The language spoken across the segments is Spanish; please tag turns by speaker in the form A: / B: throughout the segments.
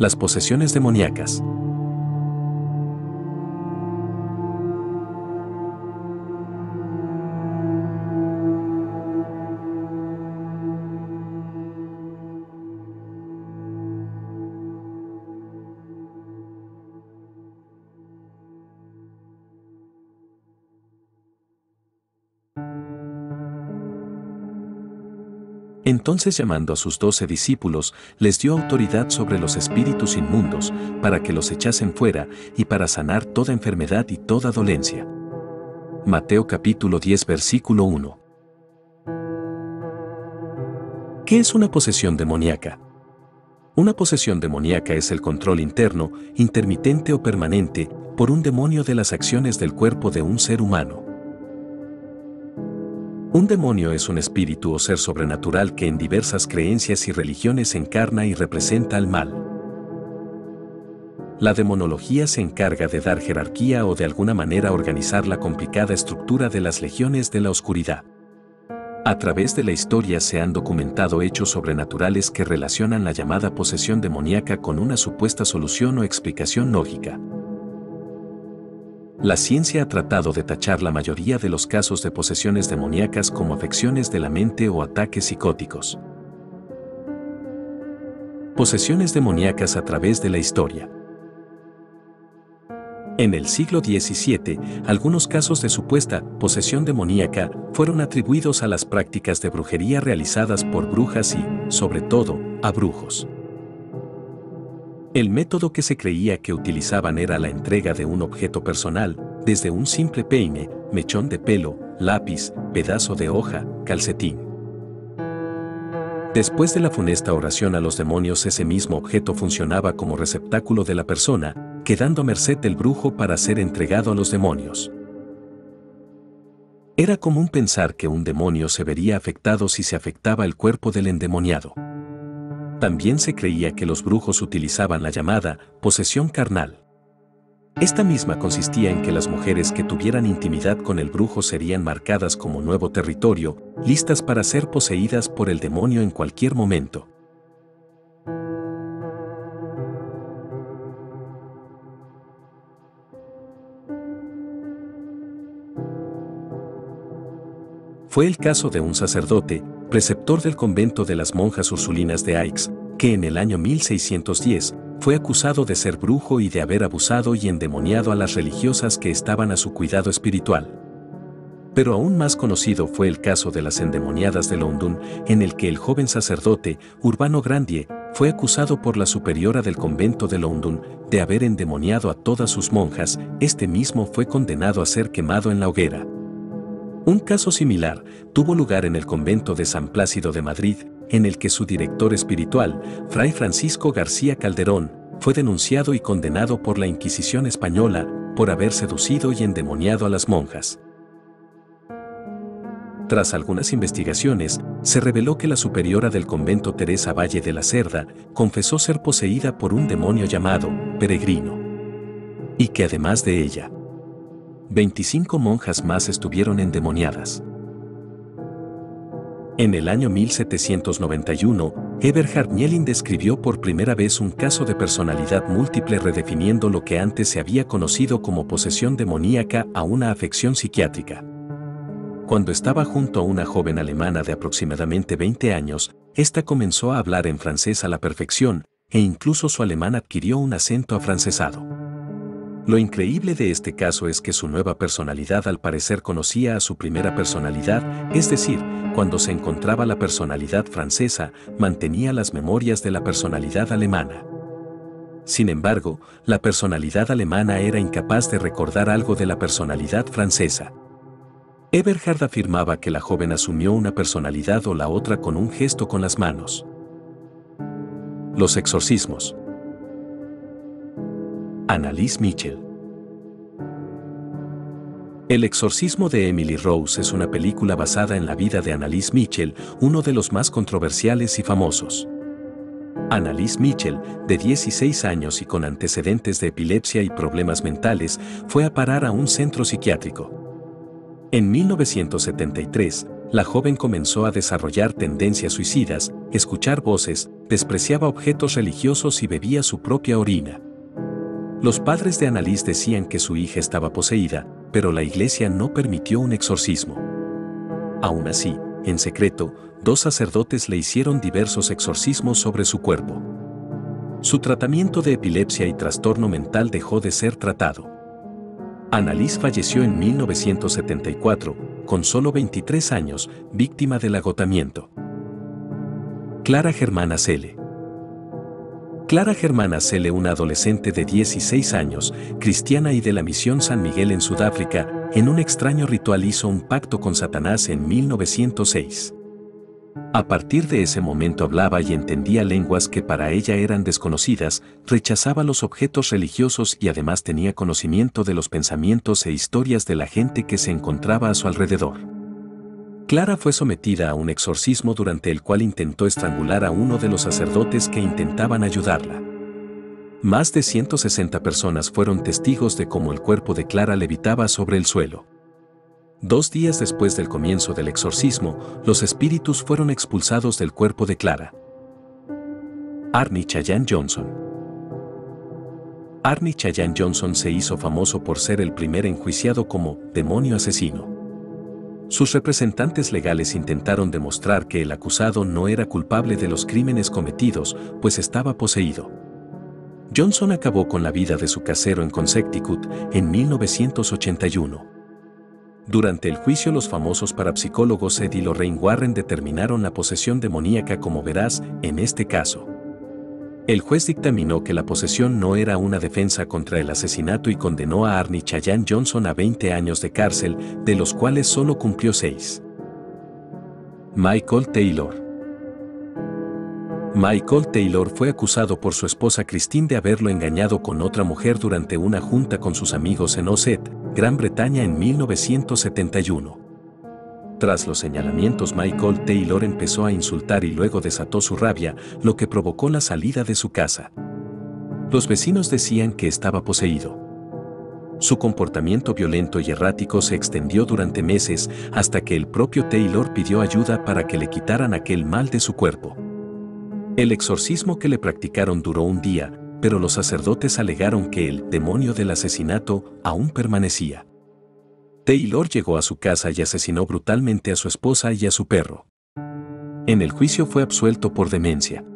A: Las posesiones demoníacas. Entonces, llamando a sus 12 discípulos, les dio autoridad sobre los espíritus inmundos, para que los echasen fuera, y para sanar toda enfermedad y toda dolencia. Mateo capítulo 10 versículo 1. ¿Qué es una posesión demoníaca? Una posesión demoníaca es el control interno, intermitente o permanente, por un demonio de las acciones del cuerpo de un ser humano. Un demonio es un espíritu o ser sobrenatural que en diversas creencias y religiones encarna y representa al mal. La demonología se encarga de dar jerarquía o de alguna manera organizar la complicada estructura de las legiones de la oscuridad. A través de la historia se han documentado hechos sobrenaturales que relacionan la llamada posesión demoníaca con una supuesta solución o explicación lógica. La ciencia ha tratado de tachar la mayoría de los casos de posesiones demoníacas como afecciones de la mente o ataques psicóticos. Posesiones demoníacas a través de la historia. En el siglo XVII, algunos casos de supuesta posesión demoníaca fueron atribuidos a las prácticas de brujería realizadas por brujas y, sobre todo, a brujos. El método que se creía que utilizaban era la entrega de un objeto personal, desde un simple peine, mechón de pelo, lápiz, pedazo de hoja, calcetín. Después de la funesta oración a los demonios, ese mismo objeto funcionaba como receptáculo de la persona, quedando a merced del brujo para ser entregado a los demonios. Era común pensar que un demonio se vería afectado si se afectaba el cuerpo del endemoniado. También se creía que los brujos utilizaban la llamada posesión carnal. Esta misma consistía en que las mujeres que tuvieran intimidad con el brujo serían marcadas como nuevo territorio, listas para ser poseídas por el demonio en cualquier momento. Fue el caso de un sacerdote, preceptor del convento de las monjas ursulinas de Aix, que en el año 1610 fue acusado de ser brujo y de haber abusado y endemoniado a las religiosas que estaban a su cuidado espiritual. Pero aún más conocido fue el caso de las endemoniadas de London, en el que el joven sacerdote, Urbano Grandier, fue acusado por la superiora del convento de London de haber endemoniado a todas sus monjas. Este mismo fue condenado a ser quemado en la hoguera. Un caso similar tuvo lugar en el convento de San Plácido de Madrid, en el que su director espiritual, Fray Francisco García Calderón, fue denunciado y condenado por la Inquisición española por haber seducido y endemoniado a las monjas. Tras algunas investigaciones, se reveló que la superiora del convento, Teresa Valle de la Cerda, confesó ser poseída por un demonio llamado Peregrino, y que además de ella, 25 monjas más estuvieron endemoniadas. En el año 1791, Eberhard Mielin describió por primera vez un caso de personalidad múltiple, redefiniendo lo que antes se había conocido como posesión demoníaca a una afección psiquiátrica. Cuando estaba junto a una joven alemana de aproximadamente 20 años, esta comenzó a hablar en francés a la perfección, e incluso su alemán adquirió un acento afrancesado. Lo increíble de este caso es que su nueva personalidad al parecer conocía a su primera personalidad, es decir, cuando se encontraba la personalidad francesa, mantenía las memorias de la personalidad alemana. Sin embargo, la personalidad alemana era incapaz de recordar algo de la personalidad francesa. Eberhard afirmaba que la joven asumió una personalidad o la otra con un gesto con las manos. Los exorcismos. Anneliese Michel. El exorcismo de Emily Rose es una película basada en la vida de Anneliese Michel, uno de los más controversiales y famosos. Anneliese Michel, de 16 años y con antecedentes de epilepsia y problemas mentales, fue a parar a un centro psiquiátrico. En 1973, La joven comenzó a desarrollar tendencias suicidas, escuchar voces, despreciaba objetos religiosos y bebía su propia orina. Los padres de Annalise decían que su hija estaba poseída, pero la iglesia no permitió un exorcismo. Aún así, en secreto, 2 sacerdotes le hicieron diversos exorcismos sobre su cuerpo. Su tratamiento de epilepsia y trastorno mental dejó de ser tratado. Annalise falleció en 1974, con solo 23 años, víctima del agotamiento. Clara Germana Celle. Clara Germana Celle, una adolescente de 16 años, cristiana y de la misión San Miguel en Sudáfrica, en un extraño ritual hizo un pacto con Satanás en 1906. A partir de ese momento hablaba y entendía lenguas que para ella eran desconocidas, rechazaba los objetos religiosos y además tenía conocimiento de los pensamientos e historias de la gente que se encontraba a su alrededor. Clara fue sometida a un exorcismo durante el cual intentó estrangular a uno de los sacerdotes que intentaban ayudarla. Más de 160 personas fueron testigos de cómo el cuerpo de Clara levitaba sobre el suelo. 2 días después del comienzo del exorcismo, los espíritus fueron expulsados del cuerpo de Clara. Arnie Chayan Johnson. Arnie Chayan Johnson se hizo famoso por ser el primer enjuiciado como demonio asesino. Sus representantes legales intentaron demostrar que el acusado no era culpable de los crímenes cometidos, pues estaba poseído. Johnson acabó con la vida de su casero en Connecticut en 1981. Durante el juicio, los famosos parapsicólogos Ed y Lorraine Warren determinaron la posesión demoníaca como veraz en este caso. El juez dictaminó que la posesión no era una defensa contra el asesinato y condenó a Arnie Chayan Johnson a 20 años de cárcel, de los cuales solo cumplió 6. Michael Taylor. Michael Taylor fue acusado por su esposa Christine de haberlo engañado con otra mujer durante una junta con sus amigos en Ossett, Gran Bretaña en 1971. Tras los señalamientos, Michael Taylor empezó a insultar y luego desató su rabia, lo que provocó la salida de su casa. Los vecinos decían que estaba poseído. Su comportamiento violento y errático se extendió durante meses hasta que el propio Taylor pidió ayuda para que le quitaran aquel mal de su cuerpo. El exorcismo que le practicaron duró un día, pero los sacerdotes alegaron que el demonio del asesinato aún permanecía. Taylor llegó a su casa y asesinó brutalmente a su esposa y a su perro. En el juicio fue absuelto por demencia.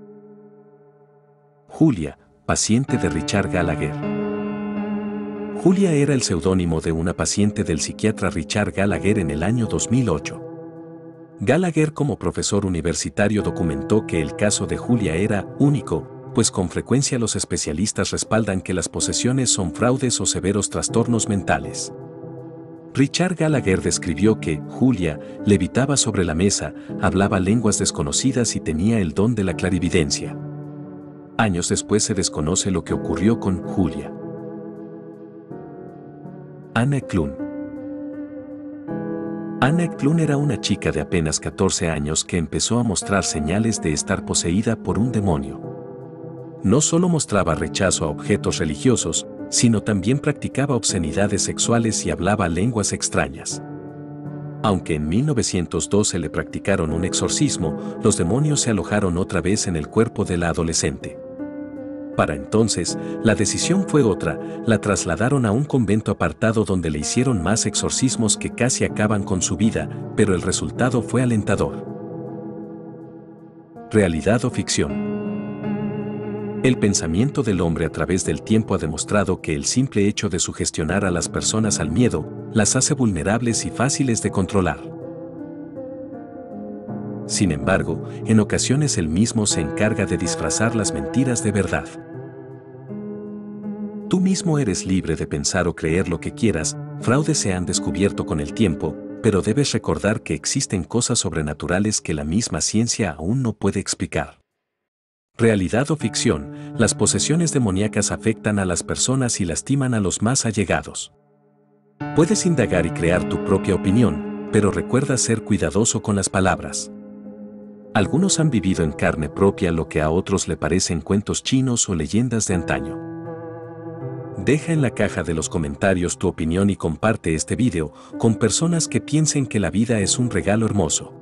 A: Julia, paciente de Richard Gallagher. Julia era el seudónimo de una paciente del psiquiatra Richard Gallagher en el año 2008. Gallagher, como profesor universitario, documentó que el caso de Julia era único, pues con frecuencia los especialistas respaldan que las posesiones son fraudes o severos trastornos mentales. Richard Gallagher describió que Julia levitaba sobre la mesa, hablaba lenguas desconocidas y tenía el don de la clarividencia. Años después se desconoce lo que ocurrió con Julia. Anna Eklund. Anna Eklund era una chica de apenas 14 años que empezó a mostrar señales de estar poseída por un demonio. No solo mostraba rechazo a objetos religiosos, sino también practicaba obscenidades sexuales y hablaba lenguas extrañas. Aunque en 1912 le practicaron un exorcismo, los demonios se alojaron otra vez en el cuerpo de la adolescente. Para entonces, la decisión fue otra, la trasladaron a un convento apartado donde le hicieron más exorcismos que casi acaban con su vida, pero el resultado fue alentador. ¿Realidad o ficción? El pensamiento del hombre a través del tiempo ha demostrado que el simple hecho de sugestionar a las personas al miedo, las hace vulnerables y fáciles de controlar. Sin embargo, en ocasiones el mismo se encarga de disfrazar las mentiras de verdad. Tú mismo eres libre de pensar o creer lo que quieras, fraudes se han descubierto con el tiempo, pero debes recordar que existen cosas sobrenaturales que la misma ciencia aún no puede explicar. Realidad o ficción, las posesiones demoníacas afectan a las personas y lastiman a los más allegados. Puedes indagar y crear tu propia opinión, pero recuerda ser cuidadoso con las palabras. Algunos han vivido en carne propia lo que a otros le parecen cuentos chinos o leyendas de antaño. Deja en la caja de los comentarios tu opinión y comparte este video con personas que piensen que la vida es un regalo hermoso.